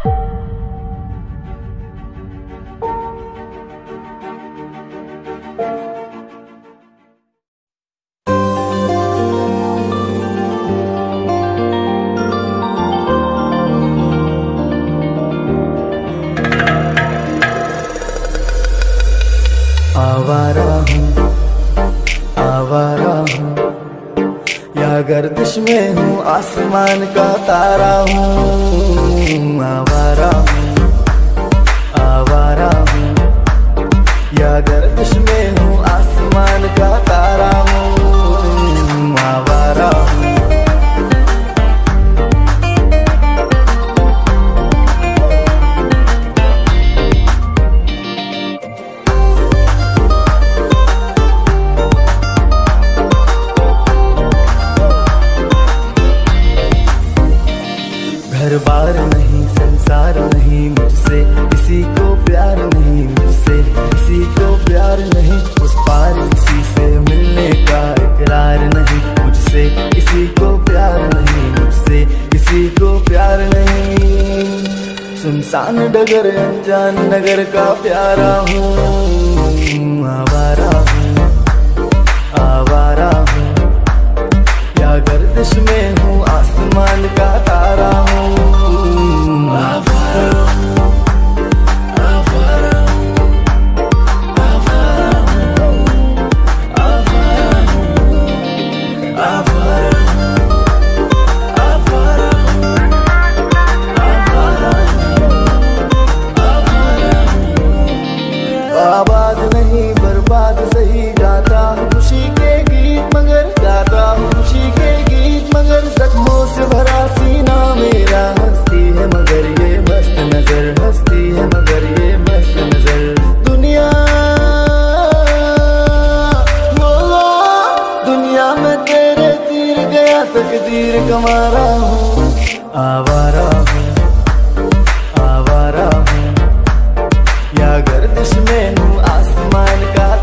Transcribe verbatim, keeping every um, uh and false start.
आवारा हूँ, आवारा हूँ, या गर्दिश में हूँ, आसमान का तारा हूँ। आवारा हूँ, आवारा हूँ, या गर्दिश में हूँ, आसमान का तारा हूँ। आवारा हूँ। घर बार नहीं, संसार नहीं, मुझसे किसी को प्यार नहीं, मुझसे किसी को प्यार नहीं, उस पार किसी से मिलने का इकरार नहीं, मुझसे किसी को प्यार नहीं, मुझसे किसी को प्यार नहीं। सुनसान डगर अनजान नगर का प्यारा हूँ। आवारा हूँ, आवारा हूँ, या गर्दिश में हूँ, आसमान का तारा हूँ। आवारा हूँ, आवारा हूँ, आवारा हूँ, आवारा हूँ, आवारा हूँ, आवारा हूँ, आवारा हूँ, आवारा हूँ। आबाद नहीं बर्बाद सही, गाता हूँ खुशी के गीत मगर, गाता हूँ खुशी के गीत मगर, जख्मों से भरा सीना मेरा, हंसती है मगर ये मस्त नजर, हंसती है मगर ये मस्त नजर। दुनिया बोला, दुनिया में तेरे तीर गया तकदीर कमारा हूँ। आवारा हूँ, आवारा हूँ, या गर्दिश में हूँ, आसमान का